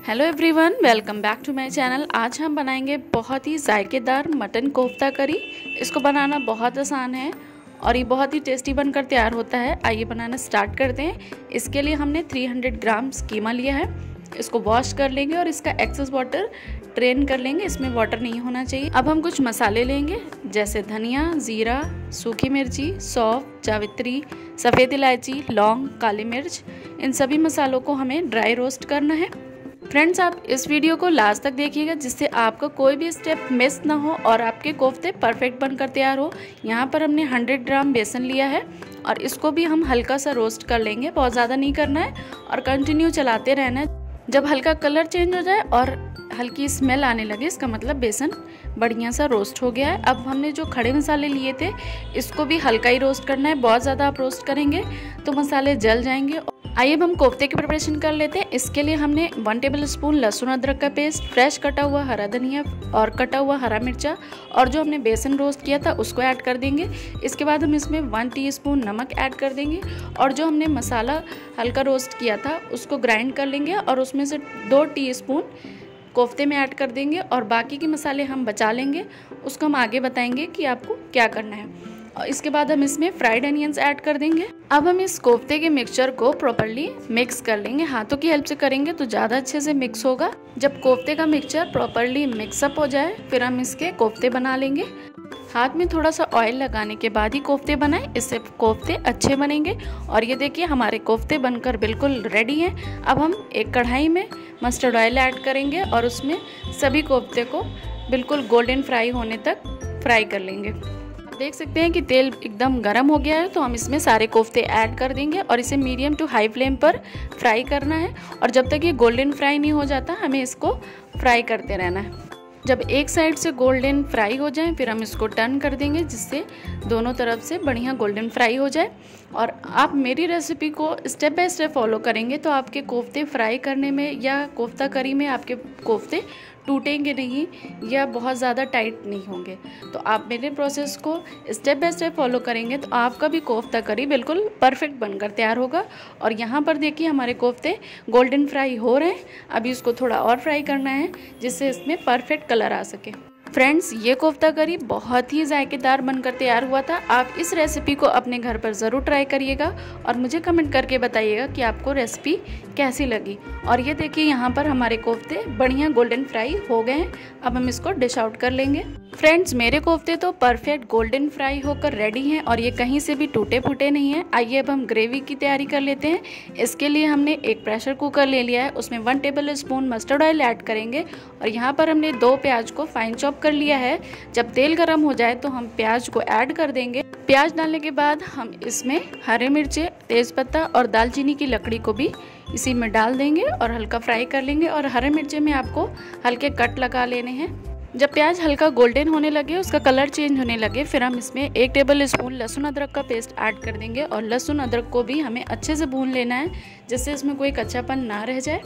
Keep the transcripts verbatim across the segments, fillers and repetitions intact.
Hello everyone, welcome back to my channel. आज हम बनाएंगे बहुत ही जायकेदार मटन कोफ्ता करी। इसको बनाना बहुत आसान है और ये बहुत ही टेस्टी बनकर तैयार होता है। आइए बनाना स्टार्ट करते हैं। इसके लिए हमने तीन सौ ग्राम कीमा लिया है। इसको वॉश कर लेंगे और इसका एक्सेस वाटर ड्रेन कर लेंगे। इसमें वाटर नहीं होना चाहिए। अब हम कुछ मसाले लेंगे जैसे धनिया, जीरा, सूखी मिर्ची, सौंफ, जावित्री, सफ़ेद इलायची, लौंग, काली मिर्च। इन सभी मसालों को हमें ड्राई रोस्ट करना है। फ्रेंड्स, आप इस वीडियो को लास्ट तक देखिएगा जिससे आपका कोई भी स्टेप मिस ना हो और आपके कोफ्ते परफेक्ट बनकर तैयार हो। यहाँ पर हमने सौ ग्राम बेसन लिया है और इसको भी हम हल्का सा रोस्ट कर लेंगे। बहुत ज़्यादा नहीं करना है और कंटिन्यू चलाते रहना है। जब हल्का कलर चेंज हो जाए और हल्की स्मेल आने लगे, इसका मतलब बेसन बढ़िया सा रोस्ट हो गया है। अब हमने जो खड़े मसाले लिए थे इसको भी हल्का ही रोस्ट करना है। बहुत ज़्यादा आप रोस्ट करेंगे तो मसाले जल जाएंगे। आइए अब हम कोफ्ते की प्रिपरेशन कर लेते हैं। इसके लिए हमने वन टेबल स्पून लहसुन अदरक का पेस्ट, फ्रेश कटा हुआ हरा धनिया और कटा हुआ हरा मिर्चा और जो हमने बेसन रोस्ट किया था उसको ऐड कर देंगे। इसके बाद हम इसमें वन टीस्पून नमक ऐड कर देंगे और जो हमने मसाला हल्का रोस्ट किया था उसको ग्राइंड कर लेंगे और उसमें से दो टीस्पून कोफ्ते में ऐड कर देंगे और बाकी के मसाले हम बचा लेंगे। उसको हम आगे बताएंगे कि आपको क्या करना है। और इसके बाद हम इसमें फ्राइड अनियंस ऐड कर देंगे। अब हम इस कोफ्ते के मिक्सचर को प्रॉपर्ली मिक्स कर लेंगे। हाथों की हेल्प से करेंगे तो ज़्यादा अच्छे से मिक्स होगा। जब कोफ्ते का मिक्सचर प्रॉपर्ली मिक्सअप हो जाए फिर हम इसके कोफ्ते बना लेंगे। हाथ में थोड़ा सा ऑयल लगाने के बाद ही कोफ्ते बनाएं, इससे कोफ्ते अच्छे बनेंगे। और ये देखिए हमारे कोफ्ते बनकर बिल्कुल रेडी हैं। अब हम एक कढ़ाई में मस्टर्ड ऑयल ऐड करेंगे और उसमें सभी कोफ्ते को बिल्कुल गोल्डन फ्राई होने तक फ्राई कर लेंगे। देख सकते हैं कि तेल एकदम गर्म हो गया है तो हम इसमें सारे कोफ्ते ऐड कर देंगे और इसे मीडियम टू हाई फ्लेम पर फ्राई करना है। और जब तक ये गोल्डन फ्राई नहीं हो जाता हमें इसको फ्राई करते रहना है। जब एक साइड से गोल्डन फ्राई हो जाए फिर हम इसको टर्न कर देंगे जिससे दोनों तरफ से बढ़िया गोल्डन फ्राई हो जाए। और आप मेरी रेसिपी को स्टेप बाय स्टेप फॉलो करेंगे तो आपके कोफ्ते फ्राई करने में या कोफ्ता करी में आपके कोफ्ते टूटेंगे नहीं या बहुत ज़्यादा टाइट नहीं होंगे। तो आप मेरे प्रोसेस को स्टेप बाय स्टेप फॉलो करेंगे तो आपका भी कोफ्ता करी बिल्कुल परफेक्ट बनकर तैयार होगा। और यहाँ पर देखिए हमारे कोफ्ते गोल्डन फ्राई हो रहे हैं। अभी इसको थोड़ा और फ्राई करना है जिससे इसमें परफेक्ट कलर आ सके। फ्रेंड्स, ये कोफ्ता करी बहुत ही जायकेदार बनकर तैयार हुआ था। आप इस रेसिपी को अपने घर पर ज़रूर ट्राई करिएगा और मुझे कमेंट करके बताइएगा कि आपको रेसिपी कैसी लगी। और ये देखिए यहाँ पर हमारे कोफ्ते बढ़िया गोल्डन फ्राई हो गए हैं। अब हम इसको डिश आउट कर लेंगे। फ्रेंड्स, मेरे कोफ्ते तो परफेक्ट गोल्डन फ्राई होकर रेडी हैं और ये कहीं से भी टूटे फूटे नहीं हैं। आइए अब हम ग्रेवी की तैयारी कर लेते हैं। इसके लिए हमने एक प्रेशर कुकर ले लिया है, उसमें one tablespoon mustard oil add करेंगे और यहाँ पर हमने दो प्याज को फाइन चॉप कर लिया है। जब तेल गर्म हो जाए तो हम प्याज को ऐड कर देंगे। प्याज डालने के बाद हम इसमें हरे मिर्चे, तेज़पत्ता और दालचीनी की लकड़ी को भी इसी में डाल देंगे और हल्का फ्राई कर लेंगे। और हरे मिर्चे में आपको हल्के कट लगा लेने हैं। जब प्याज हल्का गोल्डन होने लगे, उसका कलर चेंज होने लगे, फिर हम इसमें एक टेबल स्पून लहसुन अदरक का पेस्ट ऐड कर देंगे और लहसुन अदरक को भी हमें अच्छे से भून लेना है जिससे इसमें कोई कच्चापन ना रह जाए।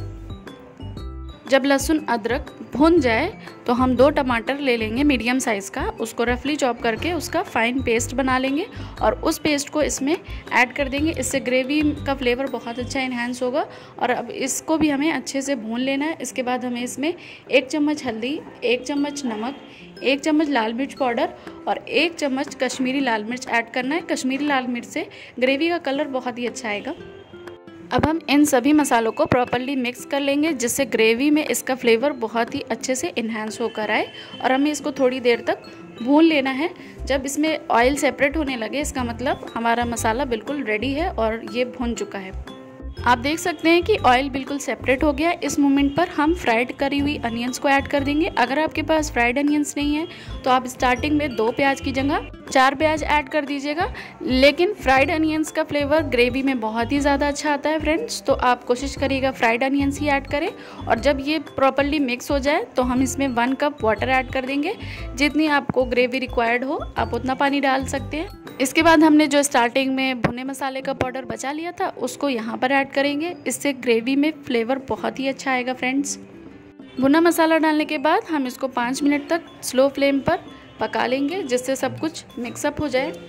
जब लहसुन अदरक भुन जाए तो हम दो टमाटर ले लेंगे मीडियम साइज़ का, उसको रफली चॉप करके उसका फाइन पेस्ट बना लेंगे और उस पेस्ट को इसमें ऐड कर देंगे। इससे ग्रेवी का फ्लेवर बहुत अच्छा इन्हांस होगा। और अब इसको भी हमें अच्छे से भून लेना है। इसके बाद हमें इसमें एक चम्मच हल्दी, एक चम्मच नमक, एक चम्मच लाल मिर्च पाउडर और एक चम्मच कश्मीरी लाल मिर्च ऐड करना है। कश्मीरी लाल मिर्च से ग्रेवी का कलर बहुत ही अच्छा आएगा। अब हम इन सभी मसालों को प्रॉपर्ली मिक्स कर लेंगे जिससे ग्रेवी में इसका फ्लेवर बहुत ही अच्छे से इन्हांस होकर आए। और हमें इसको थोड़ी देर तक भून लेना है। जब इसमें ऑयल सेपरेट होने लगे इसका मतलब हमारा मसाला बिल्कुल रेडी है और ये भुन चुका है। आप देख सकते हैं कि ऑयल बिल्कुल सेपरेट हो गया। इस मोमेंट पर हम फ्राइड करी हुई अनियंस को ऐड कर देंगे। अगर आपके पास फ्राइड अनियंस नहीं है तो आप स्टार्टिंग में दो प्याज की जगह चार प्याज ऐड कर दीजिएगा। लेकिन फ्राइड अनियंस का फ्लेवर ग्रेवी में बहुत ही ज़्यादा अच्छा आता है फ्रेंड्स, तो आप कोशिश करिएगा फ्राइड अनियंस ही ऐड करें। और जब ये प्रॉपर्ली मिक्स हो जाए तो हम इसमें वन कप वाटर ऐड कर देंगे। जितनी आपको ग्रेवी रिक्वायर्ड हो आप उतना पानी डाल सकते हैं। इसके बाद हमने जो स्टार्टिंग में भुने मसाले का पाउडर बचा लिया था उसको यहाँ पर ऐड करेंगे। इससे ग्रेवी में फ्लेवर बहुत ही अच्छा आएगा फ्रेंड्स। भुना मसाला डालने के बाद हम इसको पाँच मिनट तक स्लो फ्लेम पर पका लेंगे जिससे सब कुछ मिक्सअप हो जाए।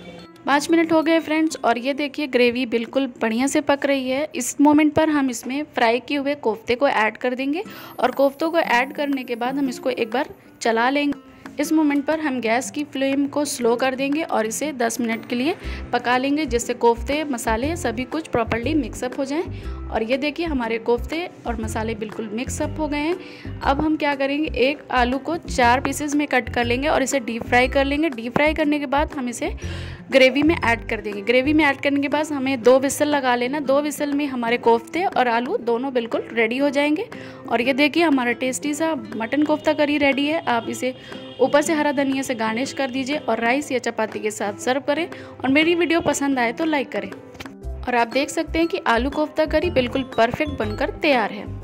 पाँच मिनट हो गए फ्रेंड्स, और ये देखिए ग्रेवी बिल्कुल बढ़िया से पक रही है। इस मोमेंट पर हम इसमें फ्राई किए हुए कोफ्ते को ऐड कर देंगे, और कोफ्तों को ऐड करने के बाद हम इसको एक बार चला लेंगे। इस मोमेंट पर हम गैस की फ्लेम को स्लो कर देंगे और इसे दस मिनट के लिए पका लेंगे, जिससे कोफ्ते मसाले सभी कुछ प्रॉपर्ली मिक्सअप हो जाएं। और ये देखिए हमारे कोफ्ते और मसाले बिल्कुल मिक्सअप हो गए हैं। अब हम क्या करेंगे, एक आलू को चार पीसेस में कट कर लेंगे और इसे डीप फ्राई कर लेंगे। डीप फ्राई करने के बाद हम इसे ग्रेवी में ऐड कर देंगे। ग्रेवी में ऐड करने के बाद हमें दो विसल लगा लेना। दो विसल में हमारे कोफ्ते और आलू दोनों बिल्कुल रेडी हो जाएंगे। और ये देखिए हमारा टेस्टी सा मटन कोफ्ता करी रेडी है। आप इसे ऊपर से हरा धनिया से गार्निश कर दीजिए और राइस या चपाती के साथ सर्व करें। और मेरी वीडियो पसंद आए तो लाइक करें। और आप देख सकते हैं कि आलू कोफ्ता करी बिल्कुल परफेक्ट बनकर तैयार है।